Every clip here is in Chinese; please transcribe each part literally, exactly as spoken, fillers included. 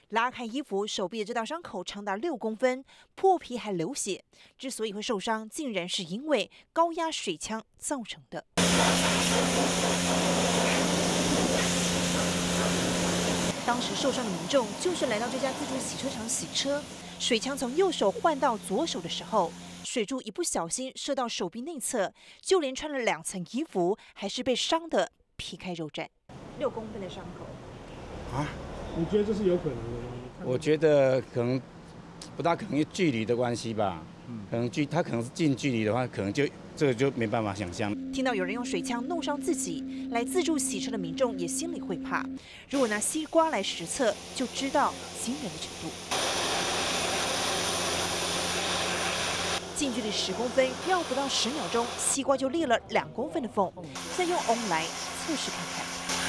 拉开衣服，手臂的这道伤口长达六公分，破皮还流血。之所以会受伤，竟然是因为高压水枪造成的。当时受伤的民众就是来到这家自助洗车场洗车，水枪从右手换到左手的时候，水柱一不小心射到手臂内侧，就连穿了两层衣服，还是被伤得皮开肉绽。六公分的伤口啊？ 你觉得这是有可能的吗？ 我觉得可能不大可能，因为距离的关系吧。嗯，可能距他可能是近距离的话，可能就这个就没办法想象。 听到有人用水枪弄伤自己，来自助洗车的民众也心里会怕。如果拿西瓜来实测，就知道惊人的程度。近距离十公分，要不到十秒钟，西瓜就裂了两公分的缝。再用瓮来测试看看。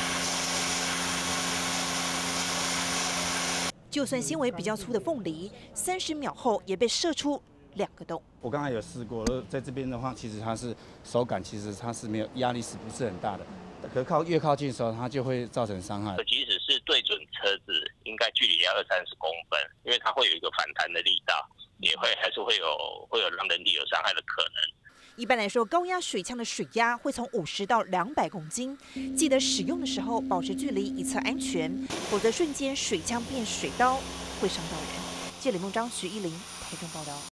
就算纤维比较粗的凤梨，三十秒后也被射出两个洞。 我刚才有试过，在这边的话，其实它是手感，其实它是没有压力，是不是很大的？可是靠越靠近的时候，它就会造成伤害。 即使是对准车子，应该距离要二三十公分，因为它会有一个反弹的力道，也会还是会有会有让人体有伤害的可能。 一般来说，高压水枪的水压会从五十到两百公斤，记得使用的时候保持距离，以测安全，否则瞬间水枪变水刀会伤到人。记者李梦章、徐依林台中报道。